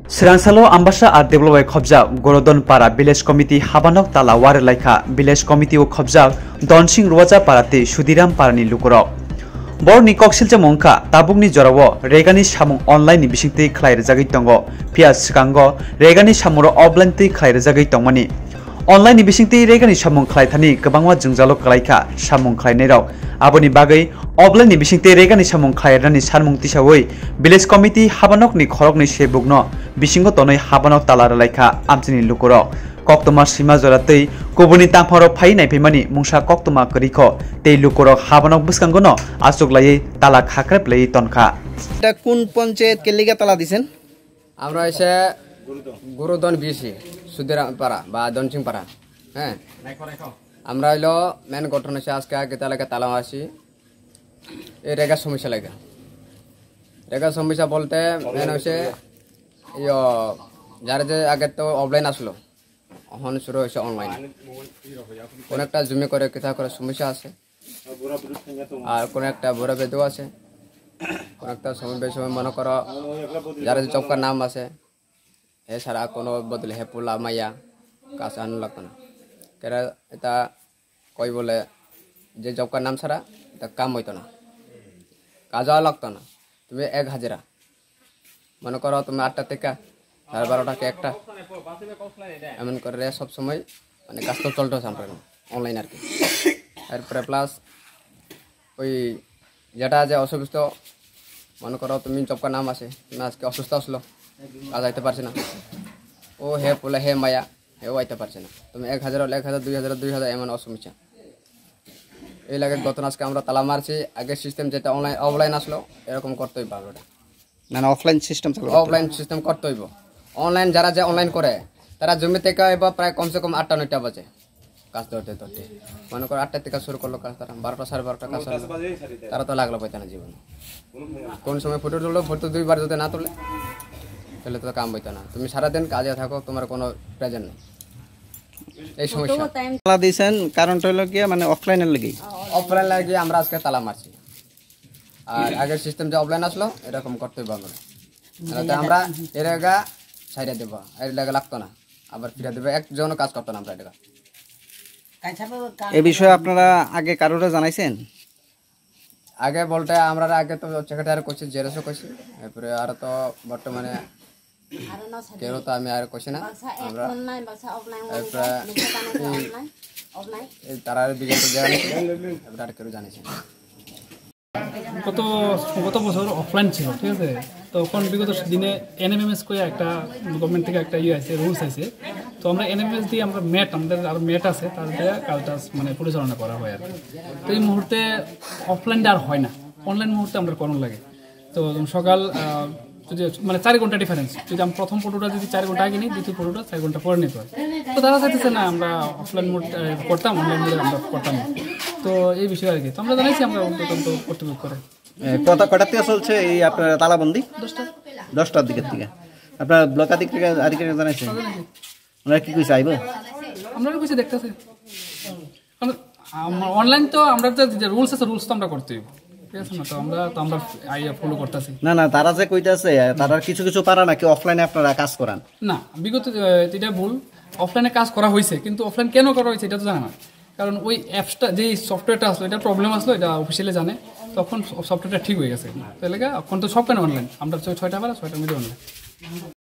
Swrangchati Ambassa আর development khobjak Gorodon para village committee habanok Tala Warwi village committee o khobjak Donsing Rwkha parate Sudiram parani Lukurok Borni koksilja mongka tabukni jorawo REGAni Samung online ni bisingtei khlairjagui tongo Pias sikango REGAni samuro offline tei khlairjagui tongmani online ni bisingtei REGAni samung khlaithani kwbangma jungjalo khlaika samung khlainairok aboni bagui offline ni bisingtei REGAni samung khlairani sanmung tisawi village committee habanokni khorokni sebukno bisingo tonoi habanok Tala laika amchini Lukurok koktoma sima joratei kubuni tangpharo phai naiphaimani mungsa koktoma koriko tei Lukurok habanok buskangono achuklai Tala khakrep tonkha এটা কোন পঞ্চায়েত কে লিগে তালা দিছেন? আমরা এসে গুরুদন BC সুদিরাম পাড়া বা দনসিং পাড়া হ্যাঁ আমরা হইলো মেন ঘটনা হচ্ছে আজকে আগে তালা আসি এই রেগা সমস্যা লাগে রেগা সমস্যা বলতে মেন হচ্ছে যারা যে আগে তো অফলাইন আসলো এখন শুরু হয়েছে অনলাইন কোন একটা জমি করে কোথা করে সমস্যা আছে আর কোন একটা বুড়া বেদও আছে কোন একটা সময় মনে করো যারা যে চৌকার নাম আছে এছাড়া কোনো বদলে হে পোলা মাইয়া কাছে আনু লাগতো না কেরা এটা কই বলে যে চৌকার নাম ছাড়া এটা কাম হইতো না কাজও লাগতো না তুমি এক হাজিরা মনে করো তুমি 8টা থেকে 12:30 একটা এমন করে সব সময় মানে কাজ তো চলতেছে আমরা অনলাইন আর কি এরপরে প্লাস ওই যেটা যে অসুস্থ মনে করো তুমি চৌকার নাম আছে তুমি আজকে অসুস্থ আসলো কাজ আইতে পারছে না ও হে পোলা হে মায়া হেও আইতে পারছে না তুমি 1000 1000 2000 এমন অসমস্যা এই লাগে গত আজকে আমরা তালা মারছি আগে সিস্টেম যেটা অনলাইন অফলাইন আসলো এরকম করতেই পারবে না মানে অফলাইন সিস্টেম চালু অফলাইন সিস্টেম করতে হইব অনলাইন যারা যে অনলাইন করে তারা জমি থেকে এবার প্রায় কমসে কম 8টা 9টা বাজে কাজ ধরতে মনে করো 8টা থেকে শুরু করলো কাজ তারা 12টা 12:30 কাজ তারা তো লাগলো পাইতে না জীবনে কোন সময় ফটো তুললো ফটো 2বার যদি না তুলে তাহলে তো কাম হইতো না তুমি সারাদিন কাজে থাকো তোমার কোনো প্রেজেন্ট নেই এই সমস্যা তালা দিয়েছেন কারণটা হলো কি মানে অফলাইনের লাগি অফলাইন লাগে আমরা আজকে তালা মারছি আর আগের সিস্টেম যে অফলাইন আসলো এরকম করতে পারবো না আমরা এর আগা ছাইড়া দেব এর লাগা লাগতো না আবার ফিরে দেব একজনও কাজ করতো না আমরা এটা এই বিষয়ে আপনারা আগে কারোরে জানাইছেন? আগে বলতে আমরা আগে তো সেক্রেটারি কইছি জেরসও কইছি এরপরে আর তো বর্তমানে কেউ তো আমি আর কইছি না আমরা তারা বিগত জানি আর কেউ জানিছি গত বছর অফলাইন ছিল ঠিক আছে তখন বিগত দিনে এনএমএমএস করে একটা গভর্নমেন্ট থেকে একটা আছে রুলস আছে তো আমরা এনএমএমএস দিয়ে আমরা আমাদের আরো ম্যাট আছে তার দিয়ে কাজটা মানে পরিচালনা করা হয় আর তো এই মুহূর্তে অফলাইনটা আর হয় না অনলাইন মুহূর্তে আমরা করণ লাগে তো সকাল যদি মানে 4 ঘন্টা ডিফারেন্স যদি আমি প্রথম ফটোটা যদি 4 ঘন্টা আগে নিই দ্বিতীয় ফটোটা 4 ঘন্টা পরে নিতে হয় তো তারা চাইতেছে না আমরা অফলাইন মোড করতাম অনলাইন মোডে আমরা করতাম তো এই বিষয়ে আর কি তো আমরা জানাইছি আমরা তদন্ত কর্তৃপক্ষ করে কটা থেকে চলছে এই আপনার তালাবন্দি 10টার দিকের থেকে আপনার ব্লক আধিকারিক জানাইছে আমরা কি কইছে আইব আমরা কইছে দেখতেছে কারণ অনলাইন তো আমরা যে রুলস আছে রুলস তো আমরা করতে হইব না তারা যে কইতাছে তারা কিছু কিছু পারা নাকি অফলাইনে আপনারা কাজ করান না বিগত এটা ভুল অফলাইনে কাজ করা হয়েছে কিন্তু অফলাইন কেন করা হয়েছে এটা তো জানা না কারণ ওই অ্যাপসটা যে সফটওয়্যারটা আসলো এটা প্রবলেম আসলো এটা অফিসিয়ালি জানে তখন সফটওয়্যারটা ঠিক হয়ে গেছে তাহলে এখন তো সব কেন অনলাইন আমরা 6টা 6টার মধ্যে অনলাইন